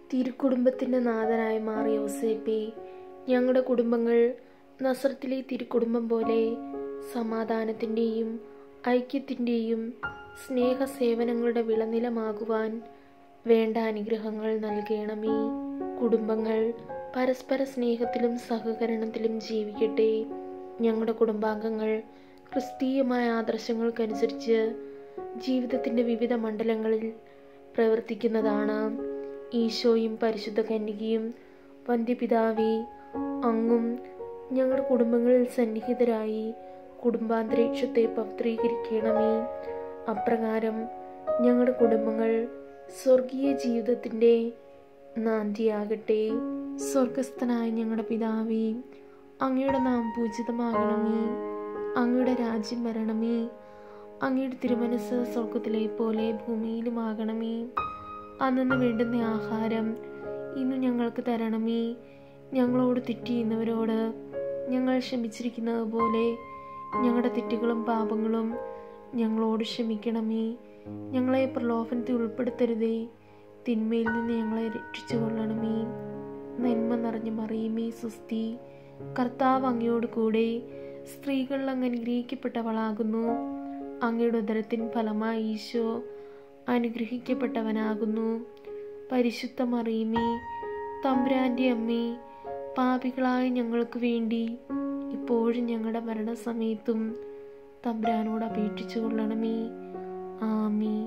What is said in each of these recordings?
തിരുക്കുടുംബത്തിൻ്റെ നാഥനായ മാർ യൗസേപ്പേ, ഞങ്ങളുടെ കുടുംബങ്ങൾ നസ്രത്തിലെ തിരുക്കുടുംബം പോലെ സമാധാനത്തിൻ്റെയും ഐക്യത്തിൻ്റെയും സ്നേഹസേവനങ്ങളുടെ വിളനിലമാകുവാൻ വേണ്ട അനുഗ്രഹങ്ങൾ നൽകണമേ. കുടുംബങ്ങൾ പരസ്പര സ്നേഹത്തിലും സഹകരണത്തിലും ജീവിക്കട്ടെ. ഞങ്ങളുടെ കുടുംബാംഗങ്ങൾ ക്രിസ്തീയമായ ആദർശങ്ങൾക്കനുസരിച്ച് ജീവിതത്തിൻ്റെ വിവിധ മണ്ഡലങ്ങളിൽ പ്രവർത്തിക്കുന്നതാണ്. ഈശോയും പരിശുദ്ധ കന്യകയും വന്ധ്യപിതാവേ, അങ്ങും ഞങ്ങളുടെ കുടുംബങ്ങളിൽ സന്നിഹിതരായി കുടുംബാന്തരീക്ഷത്തെ പവിത്രീകരിക്കണമേ. അപ്രകാരം ഞങ്ങളുടെ കുടുംബങ്ങൾ സ്വർഗീയ ജീവിതത്തിൻ്റെ നാന്ദിയാകട്ടെ. സ്വർഗസ്ഥനായ ഞങ്ങളുടെ പിതാവേ, അങ്ങയുടെ നാമം പൂജിതമാകണമേ. അങ്ങയുടെ രാജ്യം വരണമേ. അങ്ങയുടെ തിരുമനസ്സ് സ്വർഗത്തിലെ പോലെ ഭൂമിയിലുമാകണമേ. അന്നു വേണ്ടുന്ന ആഹാരം ഇന്ന് ഞങ്ങൾക്ക് തരണമേ. ഞങ്ങളോട് തെറ്റ് ചെയ്യുന്നവരോട് ഞങ്ങൾ ക്ഷമിച്ചിരിക്കുന്നത് പോലെ ഞങ്ങളുടെ തെറ്റുകളും പാപങ്ങളും ഞങ്ങളോട് ക്ഷമിക്കണമേ. ഞങ്ങളെ പ്രലോഭനത്തിൽ ഉൾപ്പെടുത്തരുതേ, തിന്മയിൽ നിന്ന് ഞങ്ങളെ രക്ഷിച്ചു കൊള്ളണമേ. നന്മ നിറഞ്ഞ മറിയമേ സ്വസ്തി, കർത്താവ് അങ്ങയോട് കൂടെ സ്ത്രീകൾ അങ്ങ് അനുഗ്രഹിക്കപ്പെട്ടവളാകുന്നു. അങ്ങയുടെ ഉദരത്തിൻ ഫലമായി ഈശോ അനുഗ്രഹിക്കപ്പെട്ടവനാകുന്നു. പരിശുദ്ധ മറിയമേ, തമ്പുരാൻ്റെ അമ്മേ, പാപികളായ ഞങ്ങൾക്ക് വേണ്ടി ഇപ്പോഴും ഞങ്ങളുടെ മരണസമയത്തും തമ്പുരാനോട് അപേക്ഷിച്ചു കൊള്ളണമേ. ആമീൻ.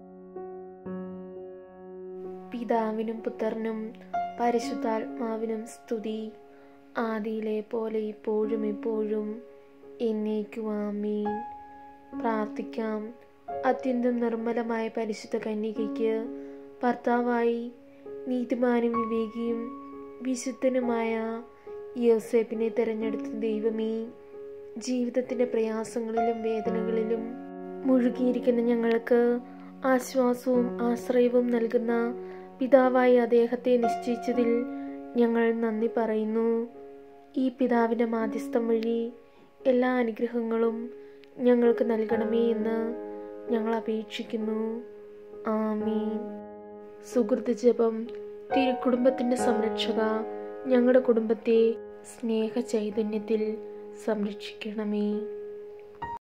പിതാവിനും പുത്രനും പരിശുദ്ധാത്മാവിനും സ്തുതി, ആദിയിലെ പോലെ ഇപ്പോഴും എപ്പോഴും എന്നേക്കും ആമീൻ. പ്രാർത്ഥിക്കാം. അത്യന്തം നിർമ്മലമായ പരിശുദ്ധ കന്യകയ്ക്ക് ഭർത്താവായി നീതിമാനും വിവേകിയും വിശുദ്ധനുമായ യൗസേപ്പിനെ തിരഞ്ഞെടുത്ത ദൈവമേ, ജീവിതത്തിൻ്റെ പ്രയാസങ്ങളിലും വേദനകളിലും മുഴുകിയിരിക്കുന്ന ഞങ്ങൾക്ക് ആശ്വാസവും ആശ്രയവും നൽകുന്ന പിതാവായി അദ്ദേഹത്തെ നിശ്ചയിച്ചതിൽ ഞങ്ങൾ നന്ദി പറയുന്നു. ഈ പിതാവിൻ്റെ മാധ്യസ്ഥം വഴി എല്ലാ അനുഗ്രഹങ്ങളും ഞങ്ങൾക്ക് നൽകണമേ എന്ന് ഞങ്ങൾ അപേക്ഷിക്കുന്നു. ആമീൻ. സുഹൃത്ത് ജപം. തിരുക്കുടുംബത്തിൻ്റെ സംരക്ഷക, ഞങ്ങളുടെ കുടുംബത്തെ സ്നേഹ ചൈതന്യത്തിൽ സംരക്ഷിക്കണമേ.